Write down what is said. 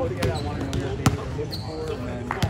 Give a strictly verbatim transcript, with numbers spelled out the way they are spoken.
look at it, I want to know what you're looking for, and then